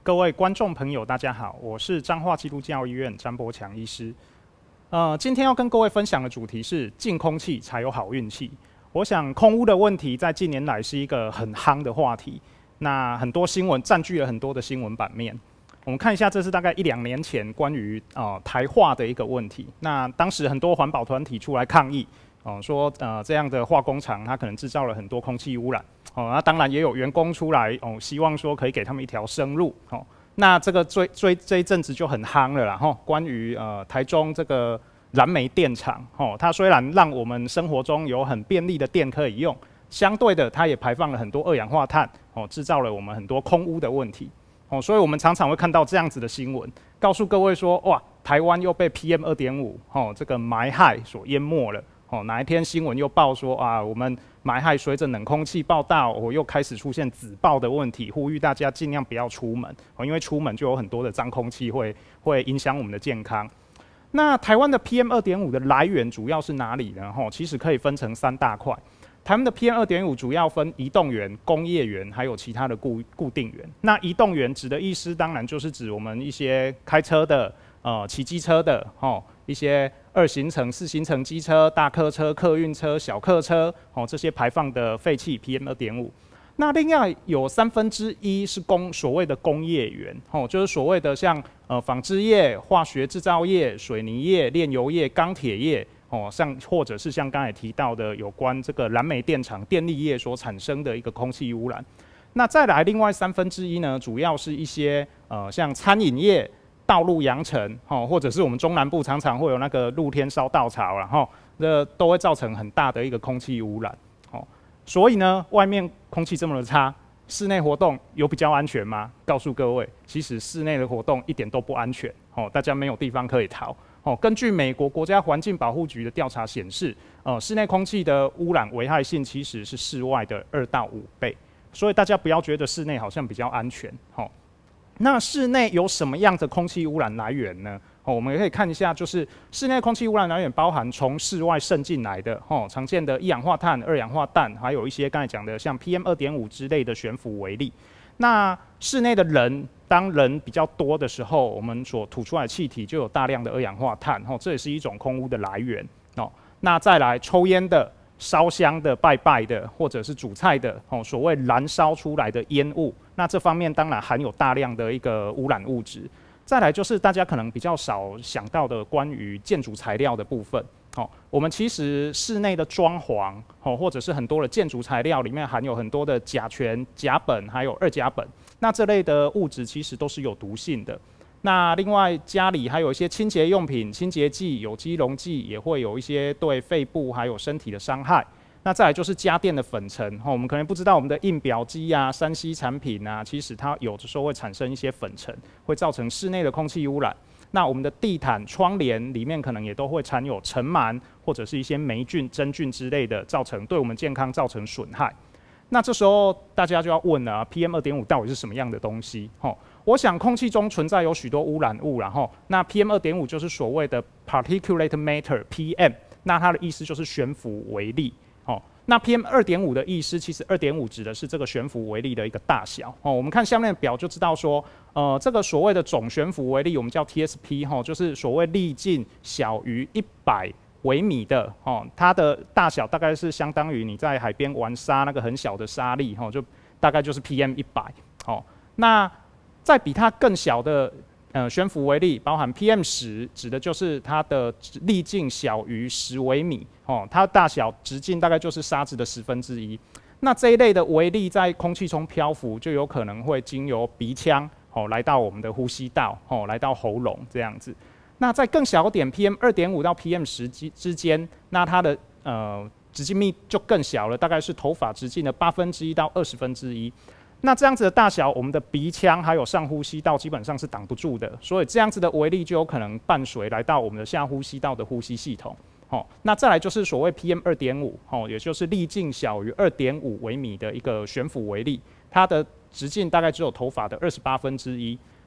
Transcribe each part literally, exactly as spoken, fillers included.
各位观众朋友，大家好，我是彰化基督教医院詹伯强医师。呃，今天要跟各位分享的主题是净空气才有好运气。我想空污的问题在近年来是一个很夯的话题，那很多新闻占据了很多的新闻版面。我们看一下，这是大概一两年前关于呃台化的一个问题。那当时很多环保团体出来抗议，哦、呃，说呃这样的化工厂它可能制造了很多空气污染。哦，那当然也有员工出来哦，希望说可以给他们一条生路。哦，那这个追追这一阵子就很夯了啦。吼，关于呃台中这个燃煤电厂，哦，它虽然让我们生活中有很便利的电可以用，相对的它也排放了很多二氧化碳，哦，制造了我们很多空污的问题。哦，所以我们常常会看到这样子的新闻，告诉各位说，哇，台湾又被 P M 二点五 哦这个霾害所淹没了。哦，哪一天新闻又报说啊，我们霾害随着冷空气报道，我、哦、又开始出现紫爆的问题，呼吁大家尽量不要出门，哦，因为出门就有很多的脏空气会会影响我们的健康。那台湾的 P M 二点五 的来源主要是哪里呢？吼、哦，其实可以分成三大块。台湾的 P M 二点五 主要分移动源、工业源，还有其他的固固定源。那移动源指的意思，当然就是指我们一些开车的、呃骑机车的，吼、哦。一些二行程、四行程机车、大客车、客运车、小客车，哦，这些排放的废气 P M 二点五。那另外有三分之一是工所谓的工业源，哦，就是所谓的像呃纺织业、化学制造业、水泥业、炼油业、钢铁业，哦，像或者是像刚才提到的有关这个燃煤电厂、电力业所产生的一个空气污染。那再来另外三分之一呢，主要是一些呃像餐饮业。道路扬尘，哦，或者是我们中南部常常会有那个露天烧稻草，然后这都会造成很大的一个空气污染，哦，所以呢，外面空气这么的差，室内活动有比较安全吗？告诉各位，其实室内的活动一点都不安全，哦，大家没有地方可以逃，哦，根据美国国家环境保护局的调查显示，呃，室内空气的污染危害性其实是室外的二到五倍，所以大家不要觉得室内好像比较安全，哦。那室内有什么样的空气污染来源呢？哦，我们也可以看一下，就是室内空气污染来源包含从室外渗进来的，哦，常见的一氧化碳、二氧化氮，还有一些刚才讲的像 P M 二点五 之类的悬浮微粒。那室内的人，当人比较多的时候，我们所吐出来的气体就有大量的二氧化碳，哦，这也是一种空污的来源。哦，那再来抽烟的、烧香的、拜拜的，或者是煮菜的，哦，所谓燃烧出来的烟雾。那这方面当然含有大量的一个污染物质。再来就是大家可能比较少想到的关于建筑材料的部分。哦，我们其实室内的装潢，哦，或者是很多的建筑材料里面含有很多的甲醛、甲苯还有二甲苯。那这类的物质其实都是有毒性的。那另外家里还有一些清洁用品、清洁剂、有机溶剂也会有一些对肺部还有身体的伤害。那再来就是家电的粉尘，哦，我们可能不知道我们的印表机啊、三 C 产品啊，其实它有的时候会产生一些粉尘，会造成室内的空气污染。那我们的地毯、窗帘里面可能也都会含有尘螨或者是一些霉菌、真菌之类的，造成对我们健康造成损害。那这时候大家就要问了、啊、，P M 二点五 到底是什么样的东西？哦，我想空气中存在有许多污染物，然后那 P M 二点五 就是所谓的 particulate matter P M， 那它的意思就是悬浮微粒。哦，那 P M 二点五 的意思，其实 二点五 指的是这个悬浮微粒的一个大小。哦，我们看下面的表就知道说，呃，这个所谓的总悬浮微粒，我们叫 T S P， 哈、哦，就是所谓粒径小于一百微米的，哦，它的大小大概是相当于你在海边玩沙那个很小的沙粒，哈、哦，就大概就是 P M 一百。哦，那再比它更小的。呃，悬浮微粒包含 P M 十，指的就是它的粒径小于十微米，哦，它大小直径大概就是沙子的十分之一。那这一类的微粒在空气中漂浮，就有可能会经由鼻腔，哦，来到我们的呼吸道，哦，来到喉咙这样子。那在更小点 P M 二点五 到 P M 十 之之间，那它的呃直径密就更小了，大概是头发直径的八分之一到二十分之一。那这样子的大小，我们的鼻腔还有上呼吸道基本上是挡不住的，所以这样子的微粒就有可能伴随来到我们的下呼吸道的呼吸系统。哦，那再来就是所谓 P M 二点五，哦，也就是粒径小于 二点五微米的一个悬浮微粒，它的直径大概只有头发的二十八分之一。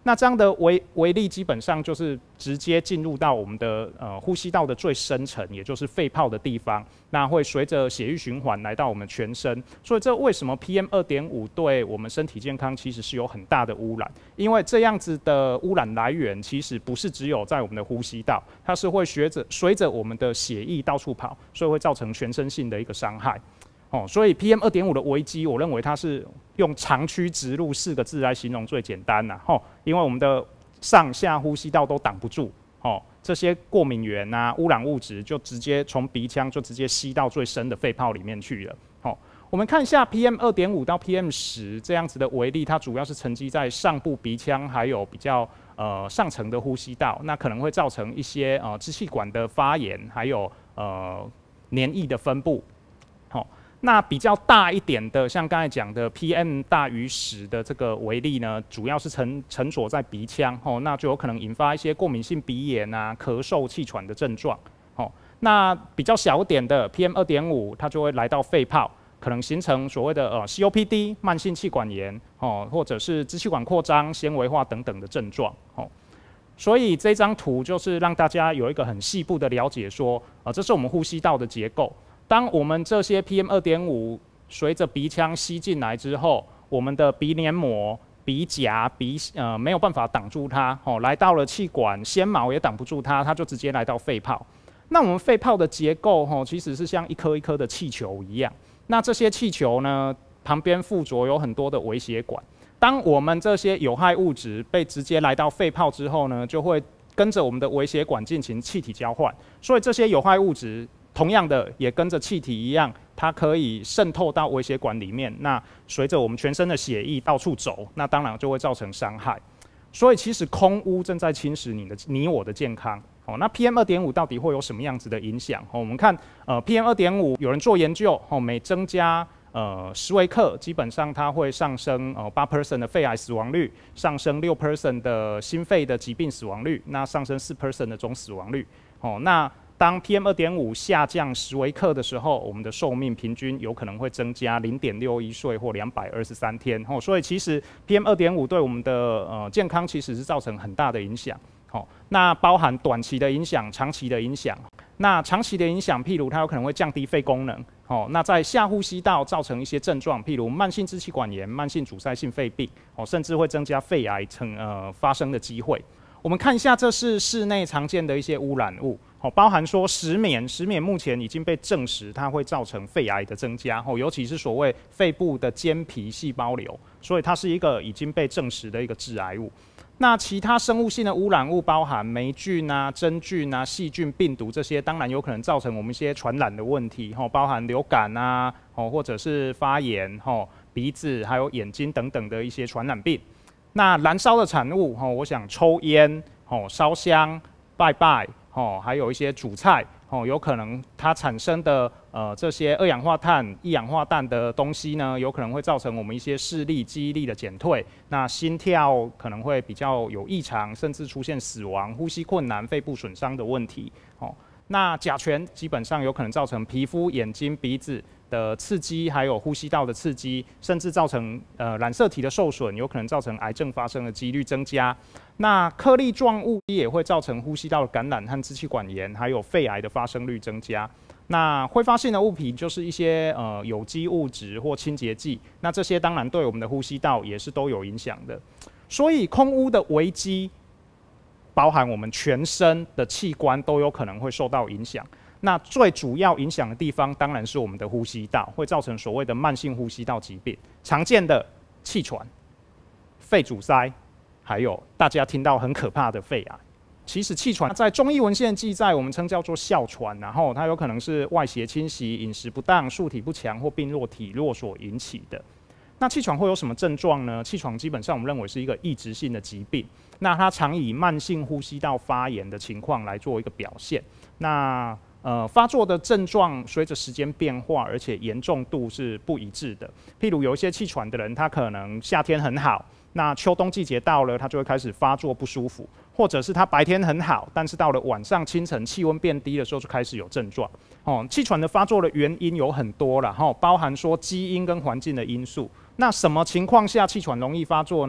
那这样的微微粒基本上就是直接进入到我们的呃呼吸道的最深层，也就是肺泡的地方，那会随着血液循环来到我们全身。所以这为什么 P M 二点五 对我们身体健康其实是有很大的污染？因为这样子的污染来源其实不是只有在我们的呼吸道，它是会随着随着我们的血液到处跑，所以会造成全身性的一个伤害。哦，所以 P M 二点五 的危机，我认为它是用长驱直入四个字来形容最简单啦。吼，因为我们的上下呼吸道都挡不住，哦，这些过敏源啊、污染物质就直接从鼻腔就直接吸到最深的肺泡里面去了。哦，我们看一下 P M 二点五 到 P M 十 这样子的微粒，它主要是沉积在上部鼻腔，还有比较呃上层的呼吸道，那可能会造成一些呃支气管的发炎，还有呃黏液的分布。好、哦。那比较大一点的，像刚才讲的 P M 大于十的这个微粒呢，主要是沉沉着在鼻腔，哦，那就有可能引发一些过敏性鼻炎啊、咳嗽、气喘的症状，哦。那比较小点的 P M 二点五，它就会来到肺泡，可能形成所谓的呃 C O P D 慢性气管炎，哦，或者是支气管扩张、纤维化等等的症状，哦。所以这张图就是让大家有一个很细部的了解，说，呃，这是我们呼吸道的结构。当我们这些 P M 二点五 随着鼻腔吸进来之后，我们的鼻黏膜、鼻夹、鼻呃没有办法挡住它，哦，来到了气管，纤毛也挡不住它，它就直接来到肺泡。那我们肺泡的结构，哦，其实是像一颗一颗的气球一样。那这些气球呢，旁边附着有很多的微血管。当我们这些有害物质被直接来到肺泡之后呢，就会跟着我们的微血管进行气体交换。所以这些有害物质，同样的，也跟着气体一样，它可以渗透到微血管里面。那随着我们全身的血液到处走，那当然就会造成伤害。所以其实空污正在侵蚀你的、你我的健康。哦，那 P M 二点五 到底会有什么样子的影响？哦，我们看，呃 ，P M 二点五 有人做研究，哦，每增加呃十微克，基本上它会上升呃八 percent 的肺癌死亡率，上升六 percent 的心肺的疾病死亡率，那上升四 percent 的总死亡率。哦，那当 P M 二点五 下降十微克的时候，我们的寿命平均有可能会增加 零点六一岁或两百二十三天。哦，所以其实 P M 二点五 对我们的呃健康其实是造成很大的影响。哦，那包含短期的影响、长期的影响。那长期的影响，譬如它有可能会降低肺功能。哦，那在下呼吸道造成一些症状，譬如慢性支气管炎、慢性阻塞性肺病，哦，甚至会增加肺癌成呃发生的机会。我们看一下，这是室内常见的一些污染物，哦，包含说石棉，石棉目前已经被证实它会造成肺癌的增加，哦，尤其是所谓肺部的间皮细胞瘤，所以它是一个已经被证实的一个致癌物。那其他生物性的污染物，包含霉菌啊、真菌啊、细菌、病毒这些，当然有可能造成我们一些传染的问题，吼，包含流感啊，哦，或者是发炎，吼，鼻子还有眼睛等等的一些传染病。那燃烧的产物，吼，我想抽烟，吼，烧香、拜拜，吼，还有一些煮菜，吼，有可能它产生的呃这些二氧化碳、一氧化氮的东西呢，有可能会造成我们一些视力、记忆力的减退，那心跳可能会比较有异常，甚至出现死亡、呼吸困难、肺部损伤的问题，哦。那甲醛基本上有可能造成皮肤、眼睛、鼻子的刺激，还有呼吸道的刺激，甚至造成呃染色体的受损，有可能造成癌症发生的几率增加。那颗粒状物也会造成呼吸道的感染和支气管炎，还有肺癌的发生率增加。那挥发性的物品就是一些呃有机物质或清洁剂，那这些当然对我们的呼吸道也是都有影响的。所以空污的危机，包含我们全身的器官都有可能会受到影响。那最主要影响的地方当然是我们的呼吸道，会造成所谓的慢性呼吸道疾病，常见的气喘、肺阻塞，还有大家听到很可怕的肺癌。其实气喘在中医文献记载，我们称叫做哮喘，然后它有可能是外邪侵袭、饮食不当、素体不强或病弱体弱所引起的。那气喘会有什么症状呢？气喘基本上我们认为是一个异质性的疾病，那它常以慢性呼吸道发炎的情况来做一个表现。那呃发作的症状随着时间变化，而且严重度是不一致的。譬如有一些气喘的人，他可能夏天很好，那秋冬季节到了，他就会开始发作不舒服，或者是他白天很好，但是到了晚上清晨气温变低的时候就开始有症状。哦，气喘的发作的原因有很多啦，哈，包含说基因跟环境的因素。那什么情况下气喘容易发作呢？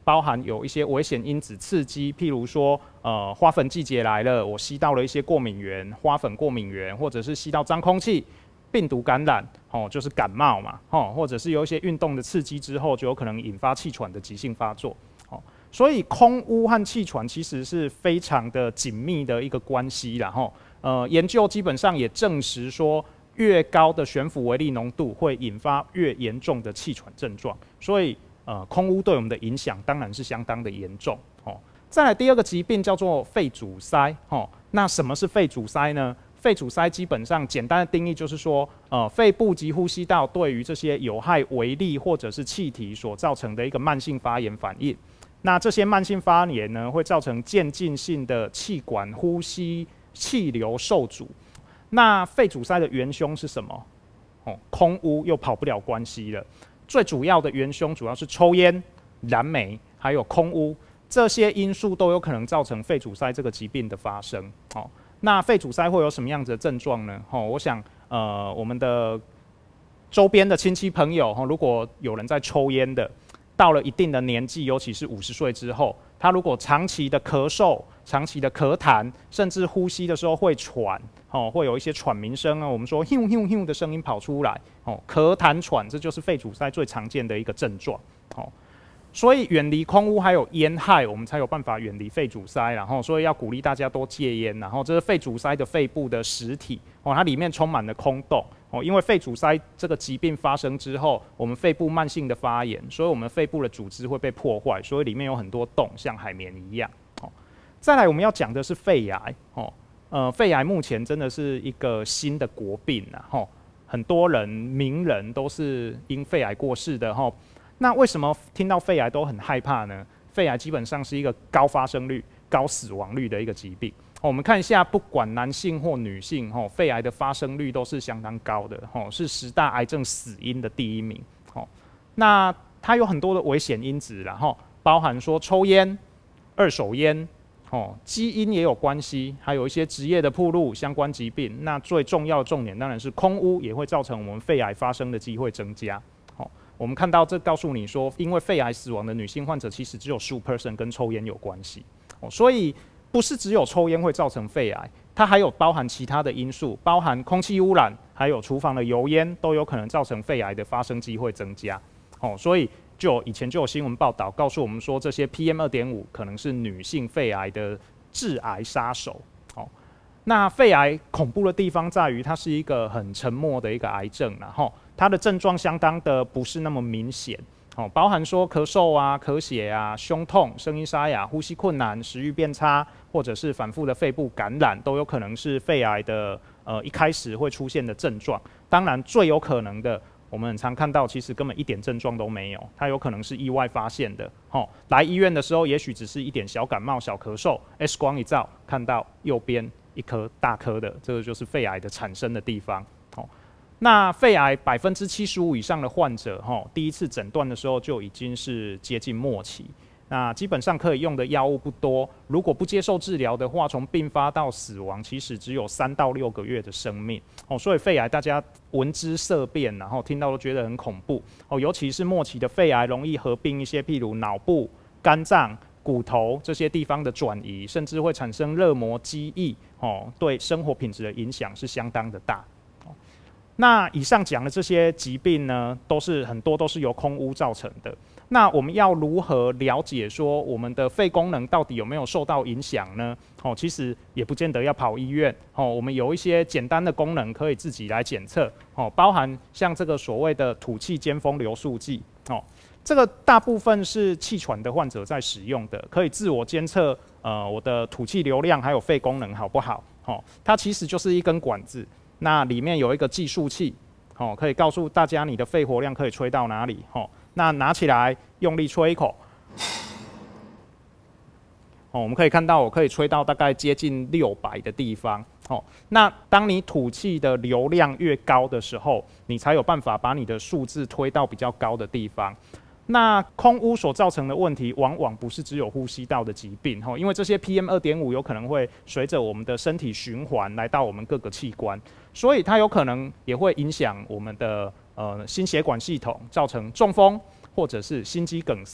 包含有一些危险因子刺激，譬如说，呃，花粉季节来了，我吸到了一些过敏源，花粉过敏源，或者是吸到脏空气，病毒感染，哦，就是感冒嘛，哦，或者是有一些运动的刺激之后，就有可能引发气喘的急性发作，哦，所以空污和气喘其实是非常的紧密的一个关系啦，吼，呃，研究基本上也证实说，越高的悬浮微粒浓度会引发越严重的气喘症状，所以。呃，空污对我们的影响当然是相当的严重哦。再来第二个疾病叫做肺阻塞哦。那什么是肺阻塞呢？肺阻塞基本上简单的定义就是说，呃，肺部及呼吸道对于这些有害微粒或者是气体所造成的一个慢性发炎反应。那这些慢性发炎呢，会造成渐进性的气管呼吸气流受阻。那肺阻塞的元凶是什么？哦，空污又跑不了关系了。最主要的元凶主要是抽烟、燃煤，还有空污，这些因素都有可能造成肺阻塞这个疾病的发生。哦，那肺阻塞会有什么样子的症状呢？哦，我想，呃，我们的周边的亲戚朋友，哦，如果有人在抽烟的，到了一定的年纪，尤其是五十岁之后，他如果长期的咳嗽、长期的咳痰，甚至呼吸的时候会喘，哦，会有一些喘鸣声啊，我们说 “hiu hiu hiu” 的声音跑出来，哦，咳痰喘，这就是肺阻塞最常见的一个症状，哦。所以远离空污还有烟害，我们才有办法远离肺阻塞。然后，所以要鼓励大家多戒烟。然后，这是肺阻塞的肺部的实体哦，它里面充满了空洞哦。因为肺阻塞这个疾病发生之后，我们肺部慢性的发炎，所以我们肺部的组织会被破坏，所以里面有很多洞，像海绵一样哦。再来，我们要讲的是肺癌哦。呃，肺癌目前真的是一个新的国病啊，吼，很多人名人都是因肺癌过世的吼。那为什么听到肺癌都很害怕呢？肺癌基本上是一个高发生率、高死亡率的一个疾病。我们看一下，不管男性或女性，吼，肺癌的发生率都是相当高的，吼，是十大癌症死因的第一名。吼，那它有很多的危险因子啦，吼，包含说抽烟、二手烟，哦，基因也有关系，还有一些职业的暴露相关疾病。那最重要的重点当然是空污也会造成我们肺癌发生的机会增加。哦，我们看到这告诉你说，因为肺癌死亡的女性患者其实只有十五 percent 跟抽烟有关系。哦，所以不是只有抽烟会造成肺癌，它还有包含其他的因素，包含空气污染，还有厨房的油烟都有可能造成肺癌的发生机会增加。哦，所以就以前就有新闻报道告诉我们说，这些 P M 二点五 可能是女性肺癌的致癌杀手。哦，那肺癌恐怖的地方在于，它是一个很沉默的一个癌症，然后它的症状相当的不是那么明显。哦，包含说咳嗽啊、咳血啊、胸痛、声音沙哑、呼吸困难、食欲变差，或者是反复的肺部感染，都有可能是肺癌的呃一开始会出现的症状。当然，最有可能的，我们很常看到，其实根本一点症状都没有，它有可能是意外发现的。哦，来医院的时候，也许只是一点小感冒、小咳嗽 ，X 光一照，看到右边一颗大颗的，这个就是肺癌的产生的地方。哦。那肺癌百分之七十五以上的患者，哈，第一次诊断的时候就已经是接近末期。那基本上可以用的药物不多，如果不接受治疗的话，从并发到死亡，其实只有三到六个月的生命。哦，所以肺癌大家闻之色变，然后听到都觉得很恐怖。哦，尤其是末期的肺癌，容易合并一些譬如脑部、肝脏、骨头这些地方的转移，甚至会产生热膜积液。哦，对生活品质的影响是相当的大。那以上讲的这些疾病呢，都是很多都是由空污造成的。那我们要如何了解说我们的肺功能到底有没有受到影响呢？哦，其实也不见得要跑医院。哦，我们有一些简单的功能可以自己来检测。哦，包含像这个所谓的吐气尖峰流速计。哦，这个大部分是气喘的患者在使用的，可以自我监测呃我的吐气流量还有肺功能好不好？哦，它其实就是一根管子。那里面有一个计数器，哦，可以告诉大家你的肺活量可以吹到哪里，哦，那拿起来用力吹一口，哦，我们可以看到我可以吹到大概接近六百的地方，哦，那当你吐气的流量越高的时候，你才有办法把你的数字推到比较高的地方。那空污所造成的问题，往往不是只有呼吸道的疾病，因为这些 P M 二点五 有可能会随着我们的身体循环来到我们各个器官，所以它有可能也会影响我们的呃心血管系统，造成中风或者是心肌梗塞，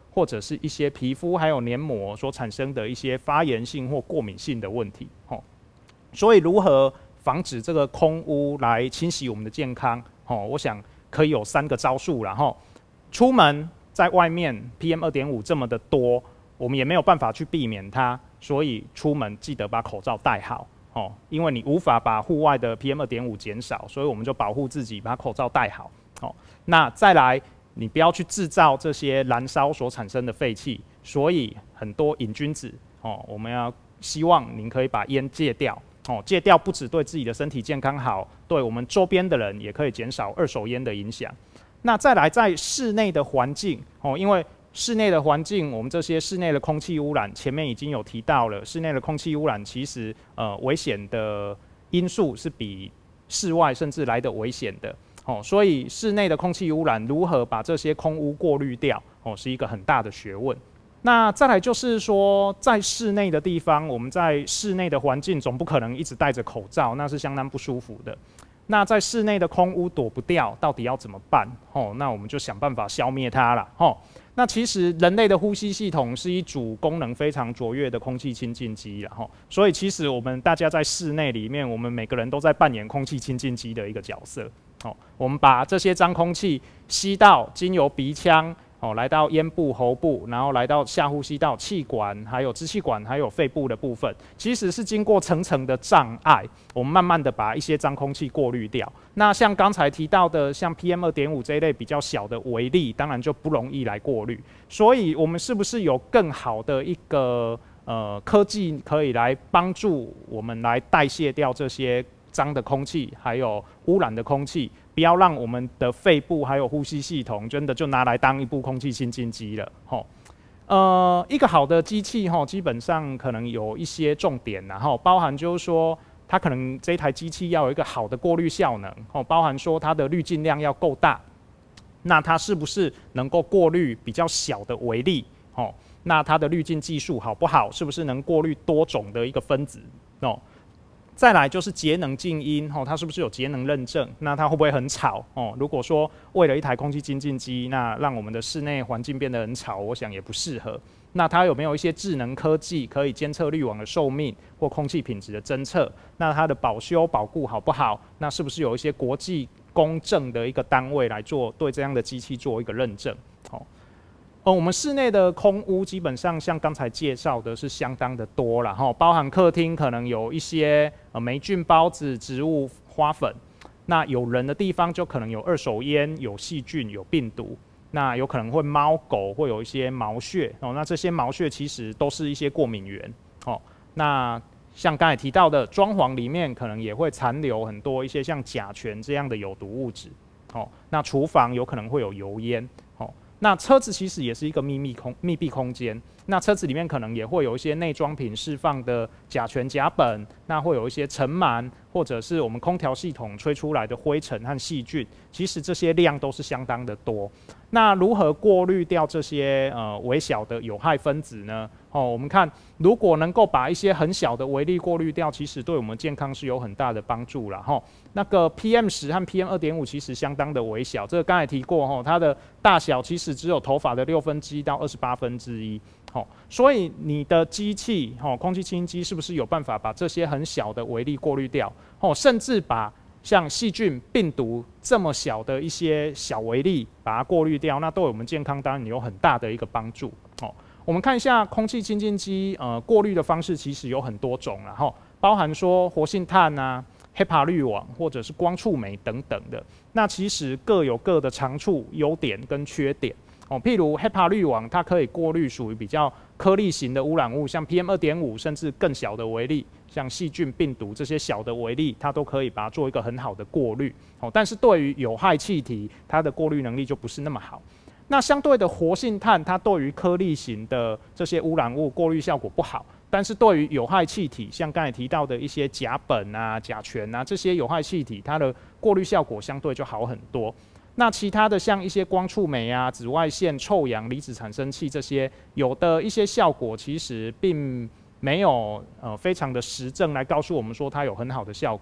或者是一些皮肤还有黏膜所产生的一些发炎性或过敏性的问题。哦，所以如何防止这个空污来侵袭我们的健康？哦，我想可以有三个招数啦。吼，出门在外面 P M 二点五 这么的多，我们也没有办法去避免它，所以出门记得把口罩戴好。哦，因为你无法把户外的 P M 二点五 减少，所以我们就保护自己，把口罩戴好。哦，那再来，你不要去制造这些燃烧所产生的废气，所以很多瘾君子，哦，我们要希望您可以把烟戒掉。哦，戒掉不只对自己的身体健康好，对我们周边的人也可以减少二手烟的影响。那再来，在室内的环境，哦，因为室内的环境，我们这些室内的空气污染，前面已经有提到了，室内的空气污染其实呃危险的因素是比室外甚至来得危险的。哦，所以室内的空气污染如何把这些空污过滤掉，哦，是一个很大的学问。那再来就是说，在室内的地方，我们在室内的环境总不可能一直戴着口罩，那是相当不舒服的。那在室内的空污躲不掉，到底要怎么办？哦，那我们就想办法消灭它啦。哦，那其实人类的呼吸系统是一组功能非常卓越的空气清净机啦。吼，所以其实我们大家在室内里面，我们每个人都在扮演空气清净机的一个角色。哦，我们把这些脏空气吸到经由鼻腔。哦，来到咽部、喉部，然后来到下呼吸道、气管，还有支气管，还有肺部的部分，其实是经过层层的障碍，我们慢慢的把一些脏空气过滤掉。那像刚才提到的，像 P M 二点五 这一类比较小的微粒，当然就不容易来过滤。所以，我们是不是有更好的一个呃科技，可以来帮助我们来代谢掉这些脏的空气，还有污染的空气？不要让我们的肺部还有呼吸系统真的就拿来当一部空气清净机了。吼，呃，一个好的机器吼，基本上可能有一些重点，然后包含就是说，它可能这台机器要有一个好的过滤效能，吼，包含说它的滤净量要够大，那它是不是能够过滤比较小的微粒？吼，那它的滤净技术好不好？是不是能过滤多种的一个分子？哦。再来就是节能静音，哦，它是不是有节能认证？那它会不会很吵？哦，如果说为了一台空气清净机，那让我们的室内环境变得很吵，我想也不适合。那它有没有一些智能科技可以监测滤网的寿命或空气品质的侦测？那它的保修保固好不好？那是不是有一些国际公正的一个单位来做对这样的机器做一个认证？哦。呃，我们室内的空污基本上像刚才介绍的是相当的多啦，哈，包含客厅可能有一些呃霉菌孢子、植物花粉，那有人的地方就可能有二手烟、有细菌、有病毒，那有可能会猫狗会有一些毛屑哦，那这些毛屑其实都是一些过敏源哦。那像刚才提到的装潢里面可能也会残留很多一些像甲醛这样的有毒物质哦，那厨房有可能会有油烟哦。那车子其实也是一个秘密空密闭空间，那车子里面可能也会有一些内装品释放的甲醛、甲苯，那会有一些尘螨，或者是我们空调系统吹出来的灰尘和细菌，其实这些量都是相当的多。那如何过滤掉这些呃微小的有害分子呢？哦，我们看如果能够把一些很小的微粒过滤掉，其实对我们健康是有很大的帮助啦。吼，那个 P M 十 和 P M 二点五 其实相当的微小，这个刚才提过吼，它的大小其实只有头发的六分之一到二十八分之一。好，所以你的机器，吼，空气清新机是不是有办法把这些很小的微粒过滤掉？哦，甚至把像细菌、病毒这么小的一些小微粒把它过滤掉，那对我们健康当然有很大的一个帮助。哦，我们看一下空气清净机，呃，过滤的方式其实有很多种，然后包含说活性炭啊、HEPA 滤网或者是光触媒等等的。那其实各有各的长处、优点跟缺点。哦，譬如 HEPA 滤网，它可以过滤属于比较颗粒型的污染物，像 P M 二点五 甚至更小的微粒，像细菌、病毒这些小的微粒，它都可以把它做一个很好的过滤。哦，但是对于有害气体，它的过滤能力就不是那么好。那相对的活性炭，它对于颗粒型的这些污染物过滤效果不好，但是对于有害气体，像刚才提到的一些甲苯啊、甲醛啊这些有害气体，它的过滤效果相对就好很多。那其他的像一些光触媒啊、紫外线、臭氧、离子产生器这些，有的一些效果其实并没有呃非常的实证来告诉我们说它有很好的效果。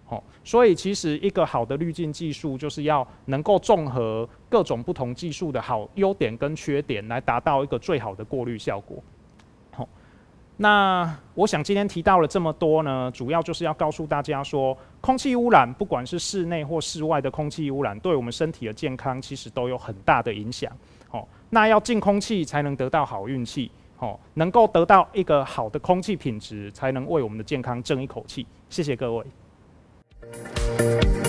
哦，所以其实一个好的滤镜技术，就是要能够综合各种不同技术的好优点跟缺点，来达到一个最好的过滤效果。好，那我想今天提到了这么多呢，主要就是要告诉大家说，空气污染不管是室内或室外的空气污染，对我们身体的健康其实都有很大的影响。哦，那要净空气才能得到好运气。哦，能够得到一个好的空气品质，才能为我们的健康争一口气。谢谢各位。